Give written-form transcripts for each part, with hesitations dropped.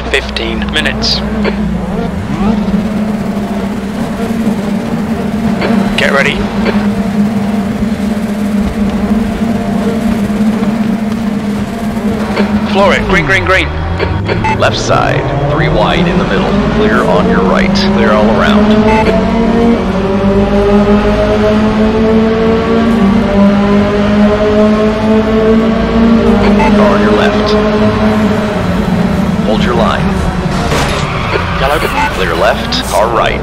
15 minutes. Get ready. Floor it, green, green, green. Left side, 3 wide in the middle. Clear on your right. Clear all around. Car on your left. Hold your line. Yellow. Clear left, car right.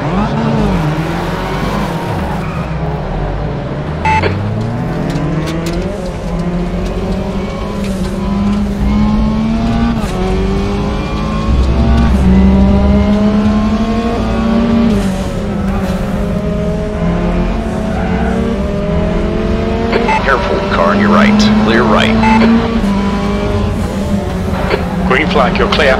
Car on your right. Clear right. Green flag, you're clear.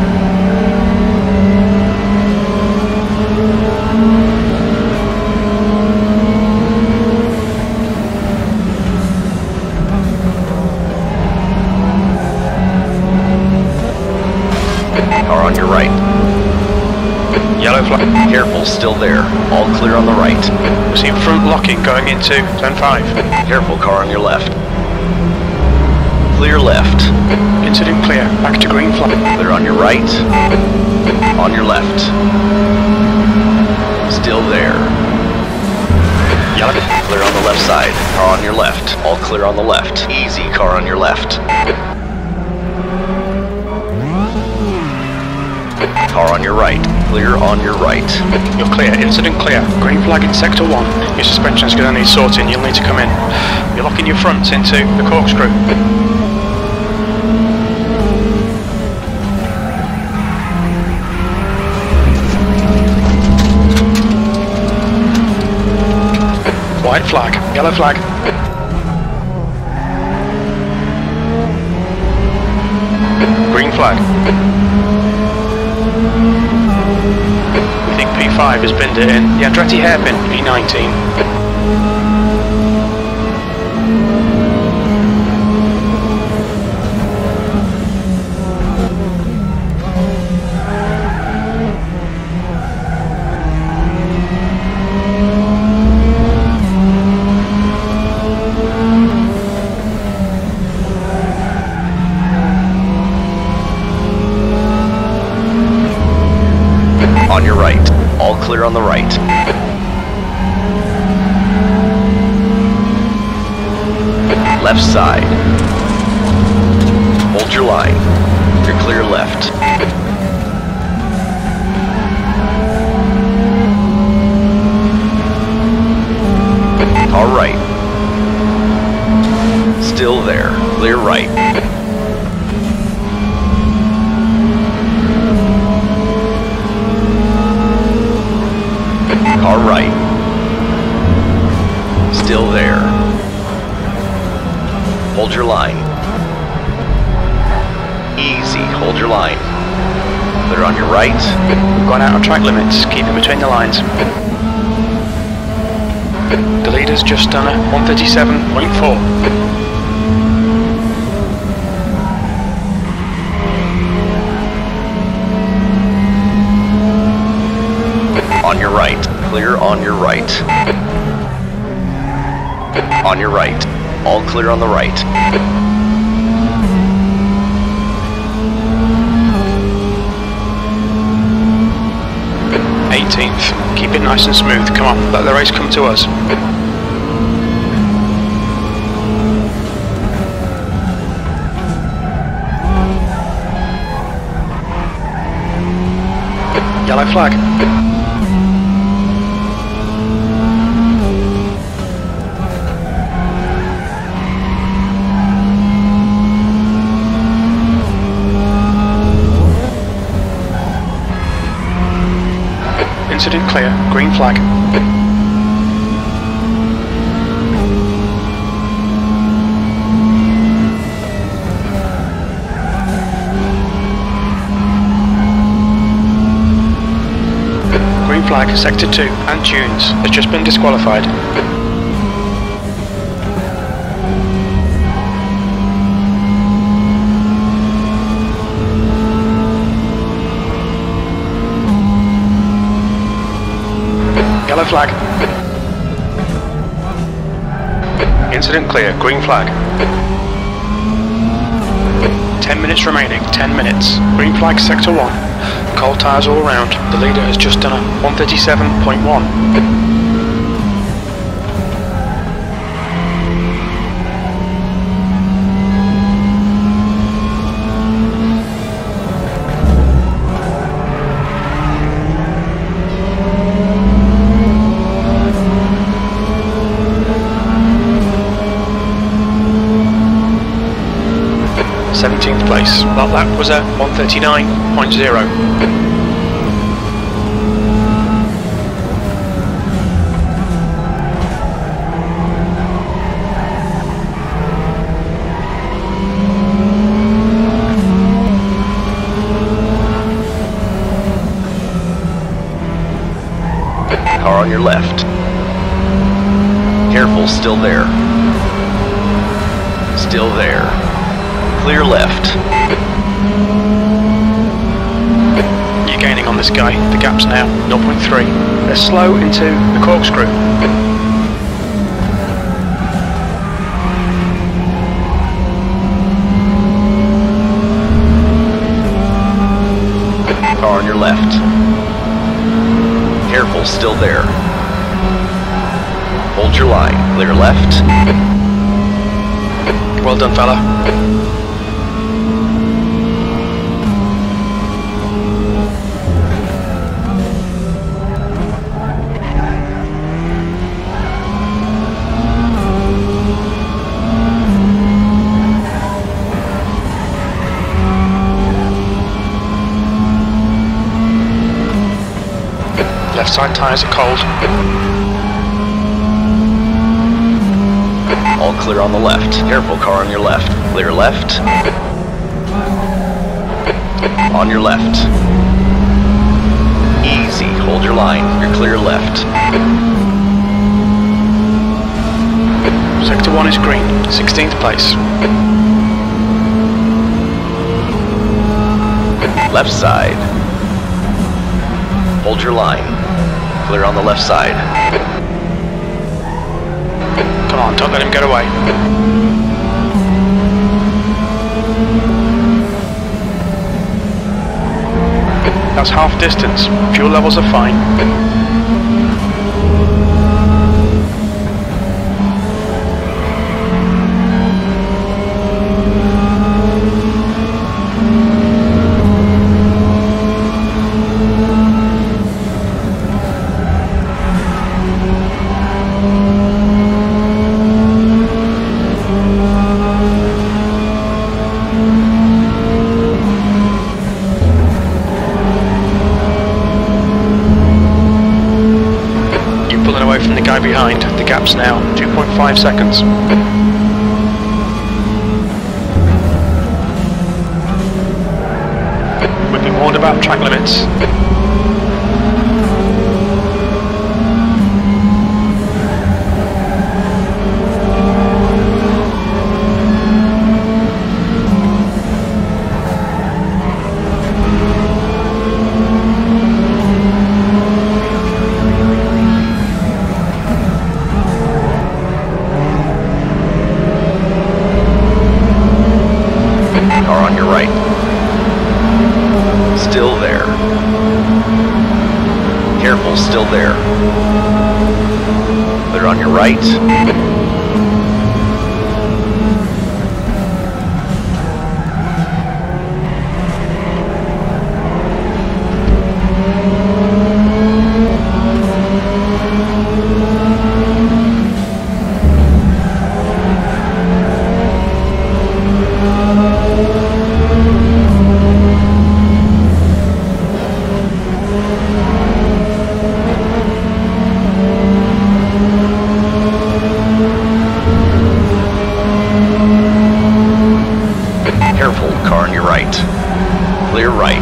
Car on your right. Yellow flag. Careful, still there. All clear on the right. We're seeing front locking going into turn 5. Careful, car on your left. Clear left. Incident clear. Back to green flag. Clear on your right. On your left. Still there. Yellow. Clear on the left side. Car on your left. All clear on the left. Easy, car on your left. Car on your right. Clear on your right. You're clear. Incident clear. Green flag in sector 1. Your suspension's going to need sorting. You'll need to come in. You're locking your fronts into the corkscrew. White flag. Yellow flag. Green flag. We think P5 has binned it in. The Andretti hairpin, P19. On your right. All clear on the right. Left side. Hold your line. You're clear left. All right. Still there. Clear right. Car right. Still there. Hold your line. Easy, hold your line. Clear on your right. We've gone out of track limits. Keep it between the lines. The leader's just done a 137.4. On your right. Clear on your right. On your right. All clear on the right. 18th. Keep it nice and smooth. Come on, let the race come to us. Yellow flag. Incident clear. Green flag. Green flag, sector 2, and Tunes has just been disqualified. flag. Incident clear, green flag. 10 minutes remaining, 10 minutes. Green flag, sector 1. Cold tyres all around. The leader has just done a 137.1. Place. That lap was at 139.0. Car on your left. Careful, still there. Still there. Clear left. You're gaining on this guy. The gap's now 0.3. They're slow into the corkscrew. Car on your left. Careful, still there. Hold your line. Clear left. Well done, fella. Left side tyres are cold. All clear on the left. Careful, car on your left. Clear left. On your left. Easy. Hold your line. You're clear left. Sector 1 is green. 16th place. Left side. Hold your line. Clear on the left side. Come on, don't let him get away. That's half distance. Fuel levels are fine. From the guy behind. The gap's now 2.5 seconds. We've been warned about track limits. Still there. Careful, still there. Clear on your right. Careful, car on your right. Clear right.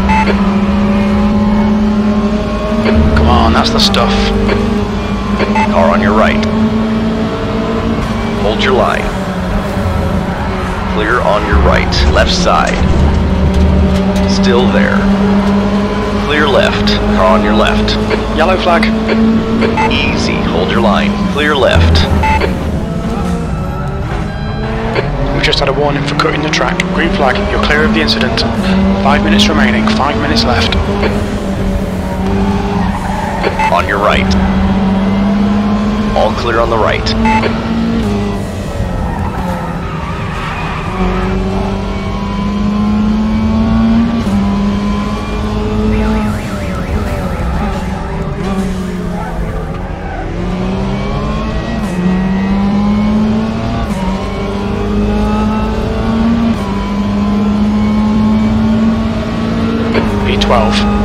Come on, that's the stuff. Car on your right. Hold your line. Clear on your right. Left side. Still there. Clear left. Car on your left. Yellow flag. Easy. Hold your line. Clear left. We've just had a warning for cutting the track. Green flag. You're clear of the incident. 5 minutes remaining. 5 minutes left. On your right. All clear on the right. B12.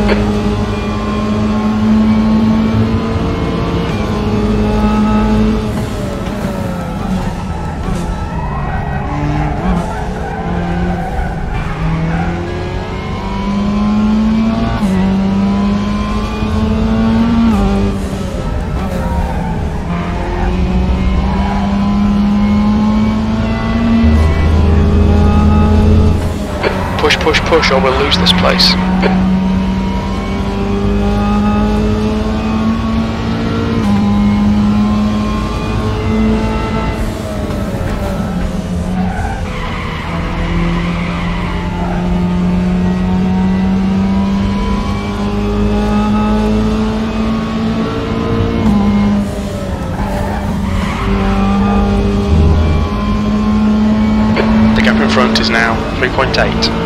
Push, push, push, or we'll lose this place. The gap in front is now 3.8.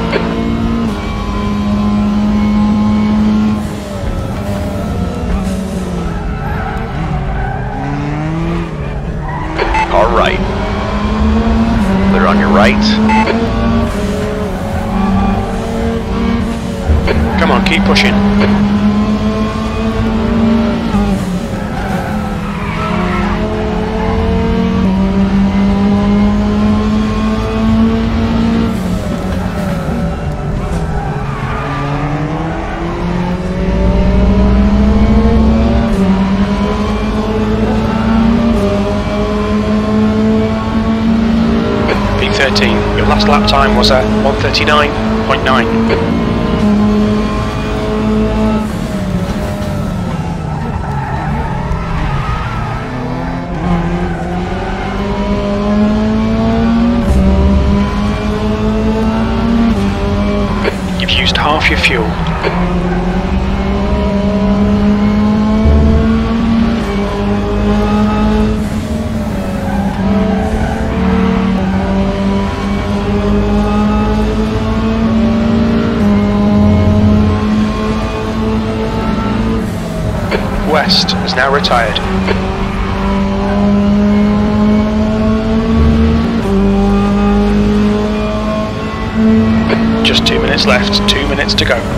Car right. Clear on your right. Come on, keep pushing. P13, your last lap time was at 1:39.9. You've used half your fuel. West is now retired. Just 2 minutes left, 2 minutes to go.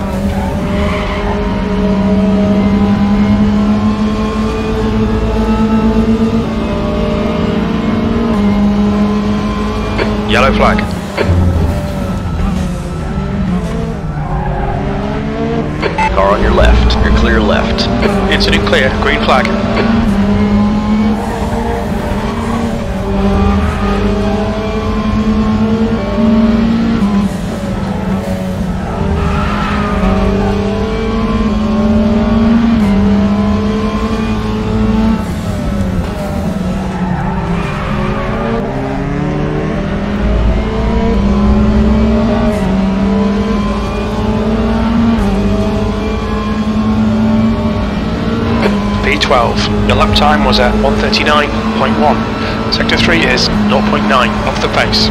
Yellow flag. Car on your left. You're clear left. Incident clear, green flag. P12, your lap time was at 1:39.1. Sector 3 is 0.9 off the pace.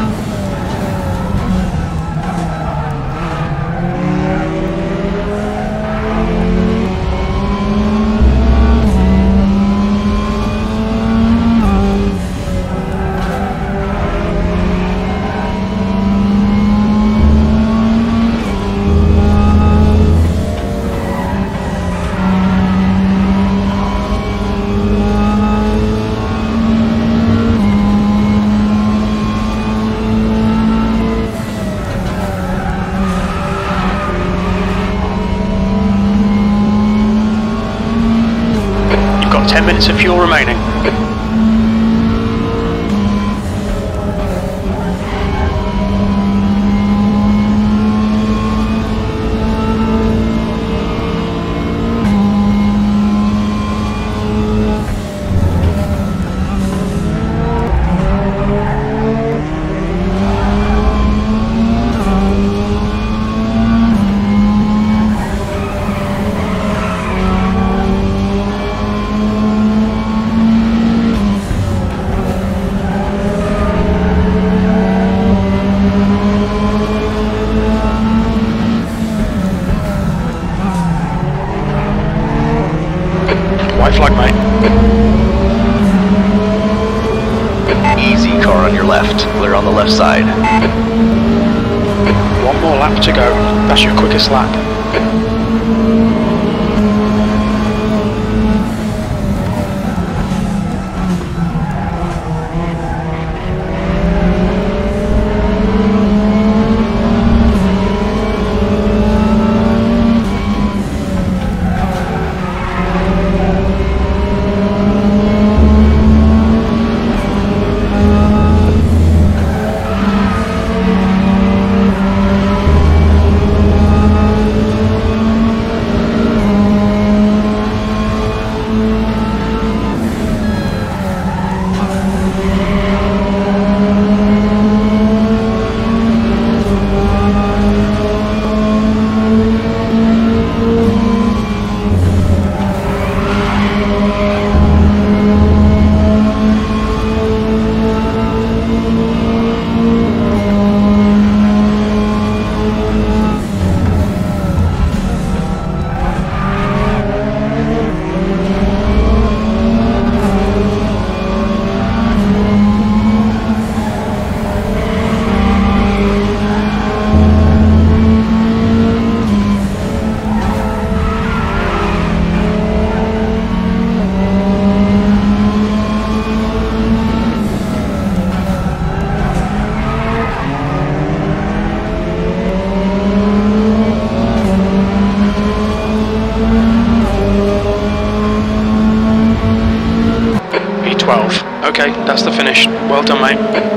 You've got 10 minutes of fuel remaining. left side. One more lap to go. That's your quickest lap. Okay, that's the finish. Well done, mate.